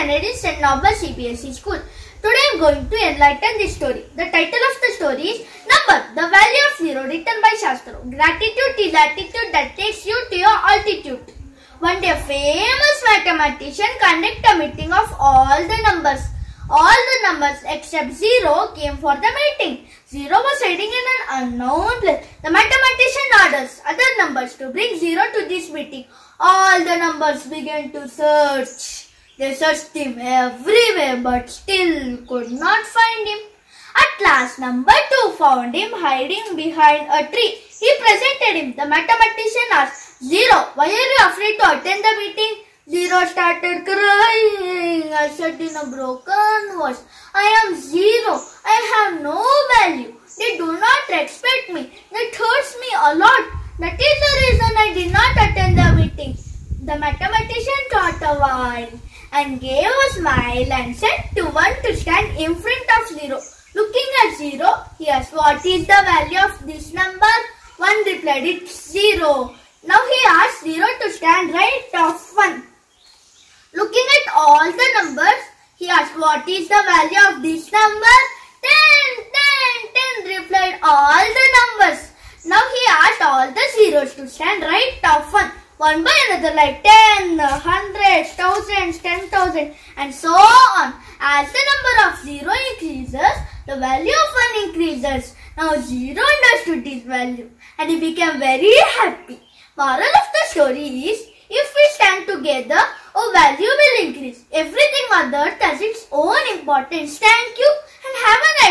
standard in St. Norbert CBSE school. Today I am going to enlighten this story. The title of the story is Number, the Value of Zero, written by Shastro. Gratitude is latitude that takes you to your altitude. One day a famous mathematician conducted a meeting of all the numbers. All the numbers except 0 came for the meeting. 0 was hiding in an unknown place. The mathematician orders other numbers to bring 0 to this meeting. All the numbers began to search. They searched him everywhere but still could not find him. At last, number 2 found him hiding behind a tree. He presented him. The mathematician asked, 0, why are you afraid to attend the meeting? 0 started crying. I said in a broken voice, I am 0. I have no value. They do not respect me. That hurts me a lot. That is the reason I did not attend the meeting. The mathematician thought a while and gave a smile and said to 1 to stand in front of 0. Looking at 0, he asked, what is the value of this number? 1 replied, it's 0. Now he asked 0 to stand right of 1. Looking at all the numbers, he asked, what is the value of this number? 10, 10, 10 replied all the numbers. Now he asked all the zeros to stand right of 1. One by another, like 10, 100, thousands, 10,000 and so on. As the number of 0 increases, the value of 1 increases. Now 0 understood his value and he became very happy. Moral of the story is, if we stand together, our value will increase. Everything on earth has its own importance. Thank you and have a nice day.